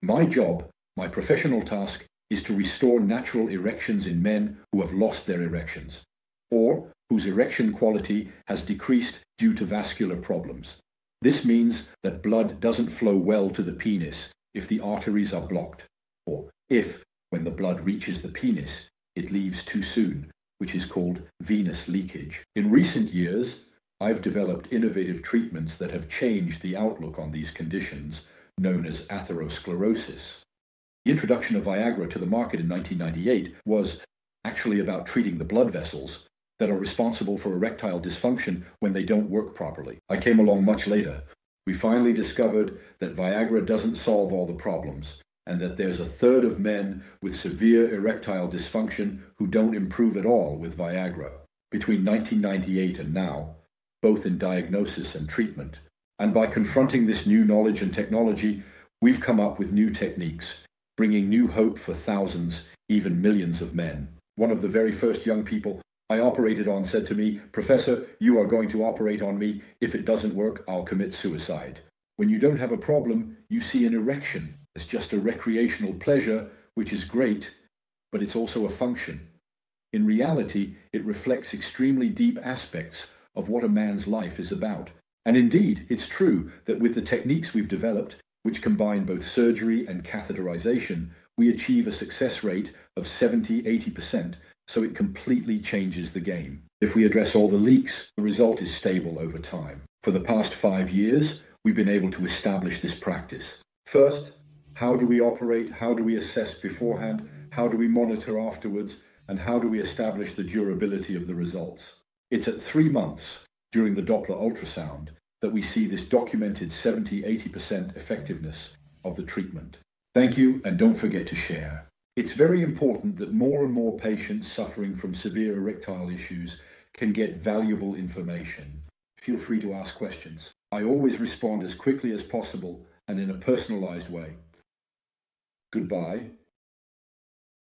My job, my professional task, is to restore natural erections in men who have lost their erections, or whose erection quality has decreased due to vascular problems. This means that blood doesn't flow well to the penis if the arteries are blocked, or if, when the blood reaches the penis, it leaves too soon, which is called venous leakage. In recent years, I've developed innovative treatments that have changed the outlook on these conditions, known as atherosclerosis. The introduction of Viagra to the market in 1998 was actually about treating the blood vessels that are responsible for erectile dysfunction when they don't work properly. I came along much later. We finally discovered that Viagra doesn't solve all the problems, and that there's a third of men with severe erectile dysfunction who don't improve at all with Viagra. Between 1998 and now, both in diagnosis and treatment. And by confronting this new knowledge and technology, we've come up with new techniques, bringing new hope for thousands, even millions of men. One of the very first young people I operated on said to me, "Professor, you are going to operate on me. If it doesn't work, I'll commit suicide." When you don't have a problem, you see an erection as just a recreational pleasure, which is great, but it's also a function. In reality, it reflects extremely deep aspects of what a man's life is about. And indeed, it's true that with the techniques we've developed, which combine both surgery and catheterization, we achieve a success rate of 70–80%, so it completely changes the game. If we address all the leaks, the result is stable over time. For the past 5 years, we've been able to establish this practice. First, how do we operate? How do we assess beforehand? How do we monitor afterwards? And how do we establish the durability of the results? It's at 3 months, during the Doppler ultrasound, that we see this documented 70–80% effectiveness of the treatment. Thank you, and don't forget to share. It's very important that more and more patients suffering from severe erectile issues can get valuable information. Feel free to ask questions. I always respond as quickly as possible and in a personalized way. Goodbye.